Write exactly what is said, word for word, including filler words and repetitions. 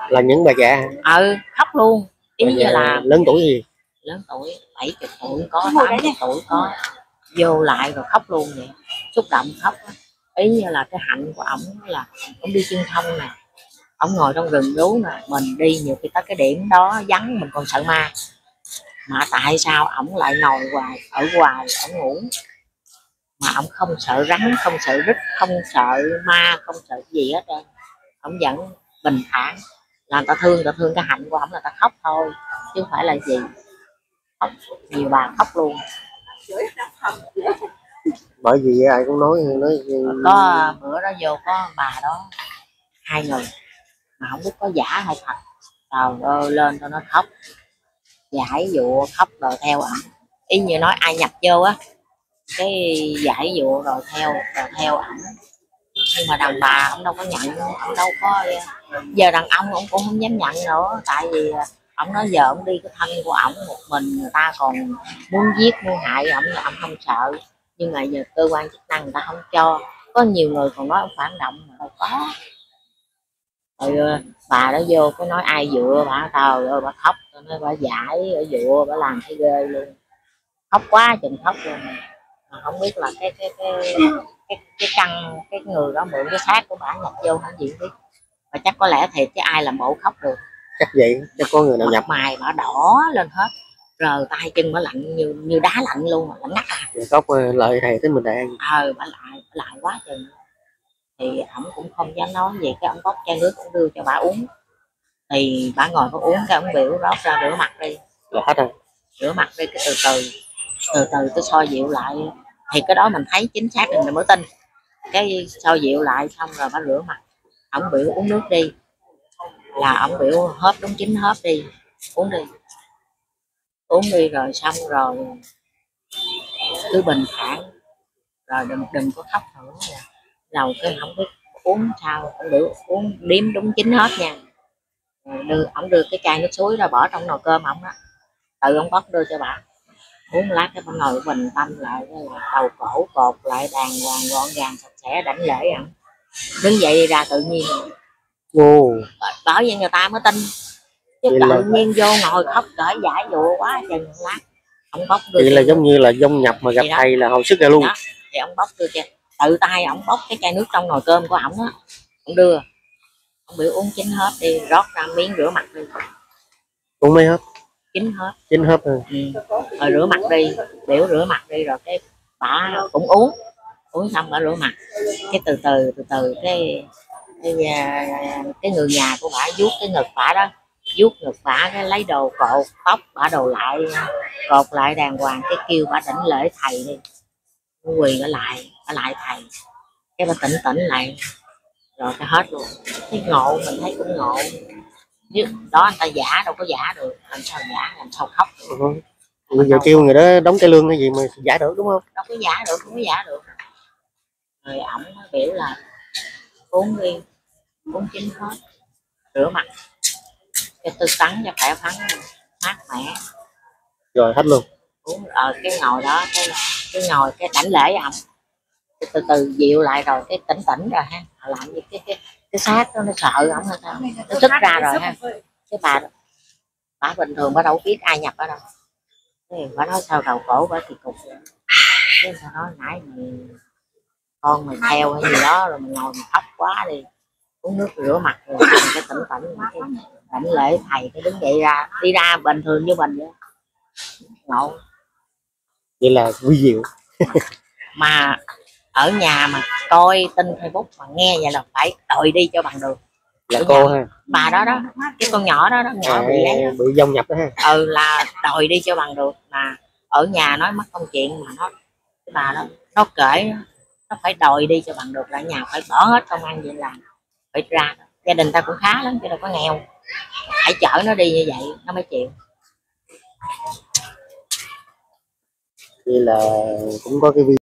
Là những bà già? Ừ, khóc luôn. Ý như là lớn tuổi gì? Lớn tuổi, bảy chục tuổi có, tám chục tuổi có. Vô lại rồi khóc luôn vậy. Xúc động khóc. Ý như là cái hạnh của ổng là ổng đi chân thông nè, ổng ngồi trong rừng rú nè, mình đi nhiều khi tới cái điểm đó vắng mình còn sợ ma, mà tại sao ổng lại ngồi hoài ở hoài ổng ngủ mà ổng không sợ rắn, không sợ rít, không sợ ma, không sợ gì hết trơn, ổng vẫn bình thản. Là người ta thương, người ta thương cái hạnh của ổng là ta khóc thôi chứ không phải là gì. Khóc, nhiều bà khóc luôn. Bởi vì ai cũng nói nói có bữa đó vô có bà đó hai người mà không biết có giả hay thật, trời ơi lên cho nó khóc giải dụa khóc rồi theo ổng, y như nói ai nhập vô á cái giải dụa rồi theo rồi theo ổng. Nhưng mà đàn bà ông đâu có nhận, ông đâu có, giờ đàn ông ông cũng không dám nhận nữa, tại vì ông nói giờ ông đi cái thân của ổng một mình, người ta còn muốn giết muốn hại ổng là ông không sợ, nhưng mà giờ cơ quan chức năng người ta không cho. Có nhiều người còn nói ông phản động mà đâu có. Rồi bà đó vô có nói ai dựa bà, tao ơi bà khóc, tôi nói bà giải ở dựa bà làm thấy ghê luôn, khóc quá chừng khóc luôn. Mà không biết là cái cái cái cái cái căn cái người đó mượn cái xác của bà nhập vô không gì biết, và chắc có lẽ thiệt chứ ai làm bộ khóc được. Chắc vậy, chắc có người nào nhập. Mày bà đỏ lên hết, rờ tay chân bà lạnh như như đá lạnh luôn, lạnh ngắt à. Khóc lợi thầy tới mình đàn. Ờ bà lại bà lại quá chừng. Thì ổng cũng không dám nói gì, cái ông bóc chai nước cũng đưa cho bà uống, thì bà ngồi có uống, cái ông biểu rót ra rửa mặt đi Là hết rồi. Rửa mặt đi cái từ từ từ từ tôi soi dịu lại, thì cái đó mình thấy chính xác rồi mình mới tin. Cái soi dịu lại xong rồi bà rửa mặt, ổng biểu uống nước đi, là ổng biểu hớp đúng chín hớp đi, uống đi uống đi rồi xong rồi cứ bình thản, rồi đừng đừng có khóc nữa. Đầu cái không biết uống sao, ổng biểu uống điếm đúng chín hết nha. Rồi đưa ổng đưa cái chai nước suối ra bỏ trong nồi cơm ổng đó, tự ông bóc đưa cho bà uống lát, cái bà ngồi bình tâm lại, đầu cổ cột lại đàng hoàng gọn gàng sạch sẽ đảnh lễ ổng, đứng dậy đi ra tự nhiên. Ồ. Bởi vậy người ta mới tin, chứ tự là... nhiên vô ngồi khóc cởi giải dụa quá chừng lát. Ông bóc đưa thì là giống như là dông nhập mà gặp thầy là hồi sức ra luôn đó. Thì ông bóc đưa cho tự tay ổng bóc cái chai nước trong nồi cơm của ổng á, ông đưa, ông biểu uống chín hết đi, rót ra miếng rửa mặt đi. Uống mấy hớp? Chín hớp. Chín hớp rồi. Ừ. Rồi rửa mặt đi, biểu rửa mặt đi, rồi cái bà cũng uống uống xong bà rửa mặt, cái từ từ từ từ cái cái, cái người nhà của bà vuốt cái ngực bà đó, vuốt ngực bà cái lấy đồ cột tóc bà đồ lại, cột lại đàng hoàng, cái kêu bà đảnh lễ thầy đi, quỳ bà lại bà lại thầy, cái bà tỉnh tỉnh lại rồi cái hết luôn. Thấy ngộ, mình thấy cũng ngộ chứ đó, anh ta giả đâu có giả được, làm sao giả, làm sao khóc được. Ừ. Bây giờ kêu người đó đóng cái lương hay gì mà giả được đúng không? Đâu có giả được, không có giả được. Rồi ổng biểu là uống đi, uống chín hết, rửa mặt cho tư tắn cho khỏe khoắn mát mẻ, rồi hết luôn. uống ở cái ngồi đó, cái cái ngồi cái đảnh lễ ổng, từ từ dịu lại rồi cái tỉnh tỉnh rồi ha, làm như cái cái cái xác đó nó sợ ổng hay sao, nó xuất ra rồi ha. Cái bà bà bình thường bà đâu biết ai nhập ở đâu, thì bà nói sao đầu cổ bà kỳ cục vậy. Cái sao nói nãy mày con mày theo hay gì đó rồi mình ngồi mình khóc quá đi, uống nước rửa mặt rồi cái tỉnh tỉnh cái đảnh lễ thầy cái đứng dậy ra đi ra bình thường như mình vậy. Ngộ. Vậy là quý diệu. Mà ở nhà mà coi tin Facebook mà nghe vậy là phải đòi đi cho bằng được. Là cô ha, bà đó đó, cái con nhỏ đó đó, nhỏ à, bị ấy đó. Bị dông nhập đó ha. Ừ, là đòi đi cho bằng được, mà ở nhà nói mất công chuyện mà nó, cái bà đó nó kể nó phải đòi đi cho bằng được, là nhà phải bỏ hết công ăn vậy làm, phải ra. Gia đình ta cũng khá lắm chứ đâu có nghèo, phải chở nó đi như vậy nó mới chịu. Vậy là cũng có cái